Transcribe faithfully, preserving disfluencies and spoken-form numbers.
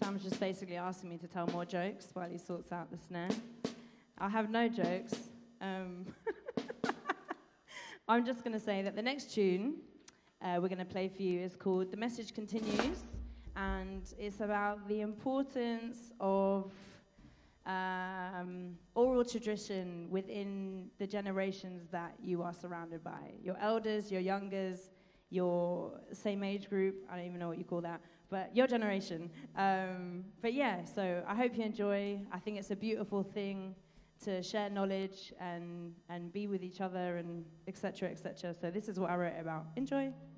Sam's just basically asking me to tell more jokes while he sorts out the snare. I have no jokes. Um, I'm just going to say that the next tune uh, we're going to play for you is called The Message Continues, and it's about the importance of um, oral tradition within the generations that you are surrounded by. Your elders, your youngers, your same age group, I don't even know what you call that, but your generation. Um, but yeah, so I hope you enjoy. I think it's a beautiful thing to share knowledge and, and be with each other and et cetera, et cetera. So this is what I wrote about. Enjoy.